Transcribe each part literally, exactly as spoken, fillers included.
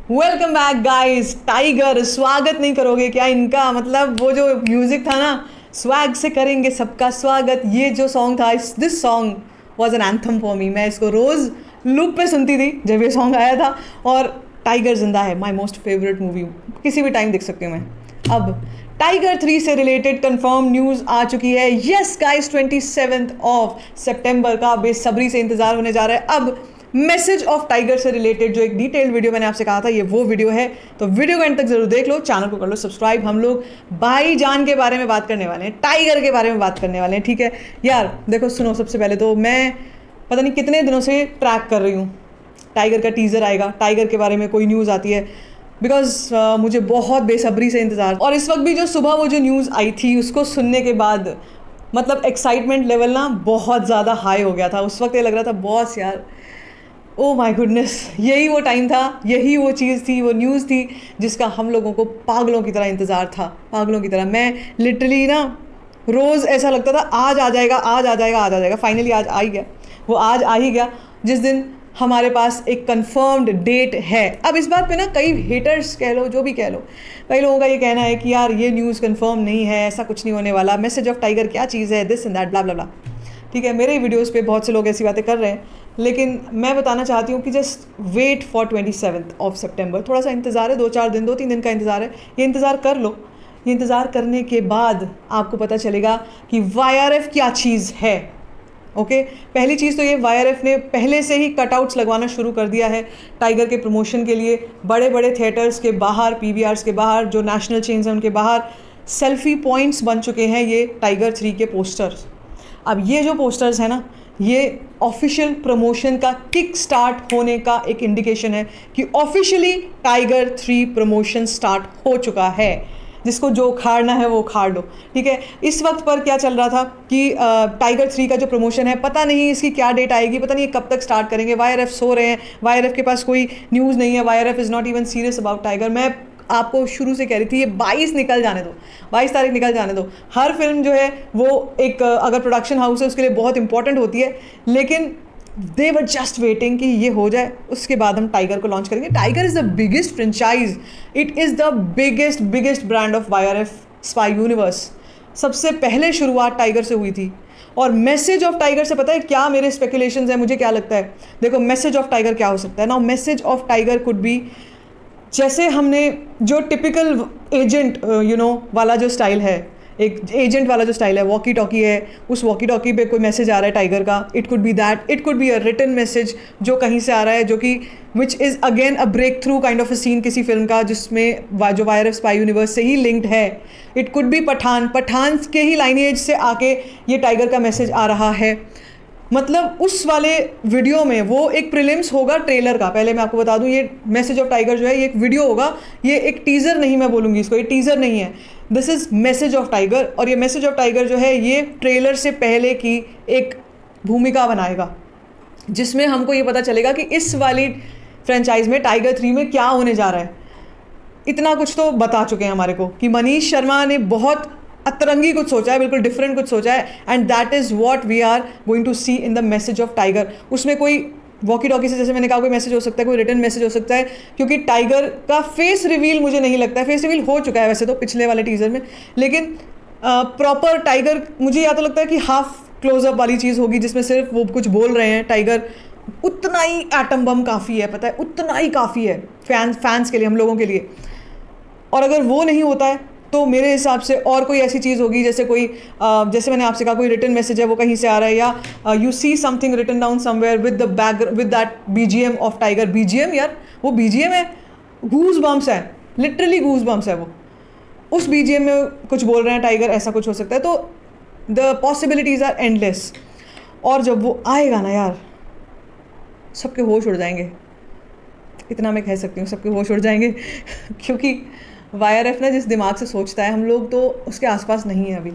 Welcome back guys. Tiger स्वागत नहीं करोगे क्या इनका? मतलब वो जो म्यूजिक था ना, स्वैग से करेंगे सबका स्वागत, ये जो सॉन्ग था, this song was an anthem for me. मैं इसको रोज़ लूप पे सुनती थी जब ये सॉन्ग आया था। और टाइगर जिंदा है, माई मोस्ट फेवरेट मूवी, किसी भी टाइम देख सकती हूँ मैं। अब टाइगर थ्री से रिलेटेड कंफर्म न्यूज़ आ चुकी है। Yes guys, twenty seventh of सितंबर का बेसब्री से इंतजार होने जा रहा है। अब मैसेज ऑफ टाइगर से रिलेटेड जो एक डिटेल्ड वीडियो मैंने आपसे कहा था, ये वो वीडियो है। तो वीडियो को एंड तक जरूर देख लो, चैनल को कर लो सब्सक्राइब। हम लोग भाईजान के बारे में बात करने वाले हैं, टाइगर के बारे में बात करने वाले हैं, ठीक है यार। देखो सुनो, सबसे पहले तो मैं पता नहीं कितने दिनों से ट्रैक कर रही हूँ टाइगर का टीज़र आएगा, टाइगर के बारे में कोई न्यूज़ आती है, बिकॉज uh, मुझे बहुत बेसब्री से इंतज़ार। और इस वक्त भी जो सुबह वो जो न्यूज़ आई थी उसको सुनने के बाद मतलब एक्साइटमेंट लेवल ना बहुत ज़्यादा हाई हो गया था। उस वक्त ये लग रहा था बॉस यार, ओ माय गुडनेस, यही वो टाइम था, यही वो चीज़ थी, वो न्यूज़ थी जिसका हम लोगों को पागलों की तरह इंतज़ार था, पागलों की तरह। मैं लिटरली ना रोज़ ऐसा लगता था आज आ जाएगा, आज आ जाएगा, आज आ जाएगा। फाइनली आज आ ही गया, वो आज आ ही गया जिस दिन हमारे पास एक कंफर्म्ड डेट है। अब इस बात पे ना कई हेटर्स कह लो, जो भी कह लो, कई लोगों का ये कहना है कि यार ये न्यूज़ कंफर्म नहीं है, ऐसा कुछ नहीं होने वाला, मैसेज ऑफ टाइगर क्या चीज़ है, this and that, blah blah blah. ठीक है, मेरे ही वीडियोज़ पे बहुत से लोग ऐसी बातें कर रहे हैं, लेकिन मैं बताना चाहती हूँ कि just wait for twenty seventh of सितंबर। थोड़ा सा इंतज़ार है, दो चार दिन, दो तीन दिन का इंतज़ार है, ये इंतज़ार कर लो। ये इंतज़ार करने के बाद आपको पता चलेगा कि वाई आर एफ क्या चीज़ है। Okay okay? पहली चीज़ तो ये, वाई आर एफ ने पहले से ही कटआउट्स लगवाना शुरू कर दिया है टाइगर के प्रमोशन के लिए। बड़े बड़े थिएटर्स के बाहर, पी वी आर्स के बाहर, जो नेशनल चेन्स हैं उनके बाहर सेल्फी पॉइंट्स बन चुके हैं ये टाइगर थ्री के पोस्टर्स। अब ये जो पोस्टर्स हैं ना, ये ऑफिशियल प्रमोशन का किक स्टार्ट होने का एक इंडिकेशन है कि officially Tiger three promotion start हो चुका है। जिसको जो उखाड़ना है वो उखाड़ लो, ठीक है। इस वक्त पर क्या चल रहा था कि टाइगर थ्री का जो प्रमोशन है, पता नहीं इसकी क्या डेट आएगी, पता नहीं कब तक स्टार्ट करेंगे। वाई आर एफ सो रहे हैं, वाई आर एफ के पास कोई न्यूज़ नहीं है, Y R F is not even serious about Tiger. मैं आपको शुरू से कह रही थी ये बाईस निकल जाने दो, बाईस तारीख निकल जाने दो। हर फिल्म जो है वो एक अगर प्रोडक्शन हाउस है उसके लिए बहुत इंपॉर्टेंट होती है, लेकिन दे वर जस्ट वेटिंग कि ये हो जाए, उसके बाद हम टाइगर को लॉन्च करेंगे। Tiger is the biggest franchise, it is the biggest biggest brand of Y R F spy universe. सबसे पहले शुरुआत टाइगर से हुई थी। और मैसेज ऑफ टाइगर से पता है क्या मेरे स्पेकुलेशंस हैं, मुझे क्या लगता है? देखो मैसेज ऑफ टाइगर क्या हो सकता है ना। Message of Tiger could be, जैसे हमने जो टिपिकल एजेंट यू नो वाला जो स्टाइल है, एक एजेंट वाला जो स्टाइल है, वॉकी टॉकी है, उस वॉकी टॉकी पे कोई मैसेज आ रहा है टाइगर का, it could be that, it could be a written message जो कहीं से आ रहा है, जो कि which is again a breakthrough kind of a scene किसी फिल्म का जिसमें जो Y R F spy universe से ही लिंक्ड है। It could be Pathaan, Pathaan के ही लाइनेज से आके ये टाइगर का मैसेज आ रहा है। मतलब उस वाले वीडियो में वो एक प्रीलिम्स होगा ट्रेलर का। पहले मैं आपको बता दूं, ये मैसेज ऑफ टाइगर जो है ये एक वीडियो होगा, ये एक टीज़र नहीं, मैं बोलूँगी इसको, ये टीज़र नहीं है, this is message of Tiger. और ये मैसेज ऑफ टाइगर जो है ये ट्रेलर से पहले की एक भूमिका बनाएगा, जिसमें हमको ये पता चलेगा कि इस वाली फ्रेंचाइज में टाइगर थ्री में क्या होने जा रहा है। इतना कुछ तो बता चुके हैं हमारे को कि मनीष शर्मा ने बहुत अतरंगी कुछ सोचा है, बिल्कुल डिफरेंट कुछ सोचा है, and that is what we are going to see in the message of Tiger. उसमें कोई वॉकी टॉकी से, जैसे मैंने कहा, कोई मैसेज हो सकता है, कोई रिटर्न मैसेज हो सकता है, क्योंकि टाइगर का फेस रिवील मुझे नहीं लगता है, फेस रिवील हो चुका है वैसे तो पिछले वाले टीज़र में, लेकिन प्रॉपर टाइगर मुझे या तो लगता है कि हाफ क्लोजअप वाली चीज़ होगी जिसमें सिर्फ वो कुछ बोल रहे हैं टाइगर। उतना ही एटम बम काफ़ी है, पता है, उतना ही काफ़ी है फैंस फैंस के लिए, हम लोगों के लिए। और अगर वो नहीं होता है तो मेरे हिसाब से और कोई ऐसी चीज़ होगी, जैसे कोई uh, जैसे मैंने आपसे कहा, कोई रिटन मैसेज है वो कहीं से आ रहा है, या you see something written down somewhere with the back with that BGM of Tiger. BGM यार, वो बीजीएम है, गूज बम्स है, लिटरली गूज बम्स है वो। उस बीजीएम में कुछ बोल रहे हैं टाइगर, ऐसा कुछ हो सकता है। तो द पॉसिबिलिटीज़ आर एंडलेस। और जब वो आएगा ना यार, सबके होश उड़ जाएंगे, इतना मैं कह सकती हूँ, सबके होश उड़ जाएंगे क्योंकि वाई आर एफ ना जिस दिमाग से सोचता है, हम लोग तो उसके आसपास नहीं है अभी,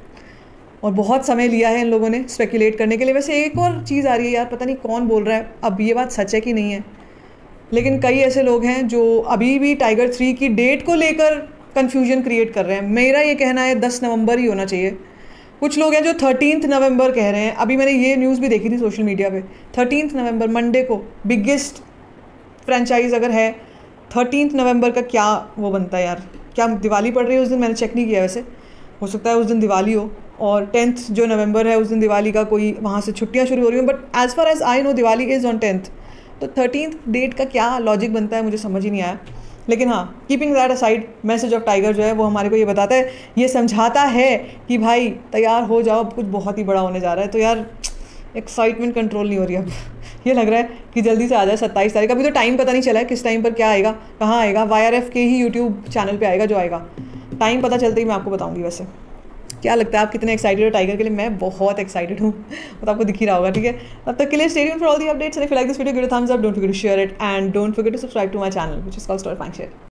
और बहुत समय लिया है इन लोगों ने स्पेकुलेट करने के लिए। वैसे एक और चीज़ आ रही है यार, पता नहीं कौन बोल रहा है, अब ये बात सच है कि नहीं है, लेकिन कई ऐसे लोग हैं जो अभी भी टाइगर थ्री की डेट को लेकर कन्फ्यूजन क्रिएट कर रहे हैं। मेरा ये कहना है दस नवंबर ही होना चाहिए। कुछ लोग हैं जो थर्टीन्थ नवंबर कह रहे हैं। अभी मैंने ये न्यूज़ भी देखी थी सोशल मीडिया पे, थर्टीन्थ नवंबर मंडे को बिगेस्ट फ्रेंचाइज अगर है थर्टीन्थ नवंबर का क्या वो बनता है यार, क्या दिवाली पड़ रही है उस दिन? मैंने चेक नहीं किया वैसे, हो सकता है उस दिन दिवाली हो, और टेंथ जो नवंबर है उस दिन दिवाली का कोई वहाँ से छुट्टियाँ शुरू हो रही हैं, but as far as I know Diwali is on tenth. तो थर्टीन्थ डेट का क्या लॉजिक बनता है मुझे समझ ही नहीं आया। लेकिन हाँ, keeping that aside, message of Tiger जो है वो हमारे को ये बताता है, ये समझाता है कि भाई तैयार हो जाओ, कुछ बहुत ही बड़ा होने जा रहा है। तो यार एक्साइटमेंट कंट्रोल नहीं हो रही अब ये लग रहा है कि जल्दी से आ जाए सत्ताईस तारीख। अभी तो टाइम पता नहीं चला है किस टाइम पर क्या आएगा, कहाँ आएगा। वाई आर एफ के ही यूट्यूब चैनल पे आएगा जो आएगा, टाइम पता चलते ही मैं आपको बताऊंगी। वैसे क्या लगता है आप कितने एक्साइटेड हो टाइगर के लिए? मैं बहुत एक्साइटेड हूँ, तो आपको दिख ही रहा होगा, ठीक है। तब तक के लिए stay tuned for all the updates, and if you like this video give it a thumbs up, don't forget to share it, and don't forget to subscribe to my channel which is called story funk share.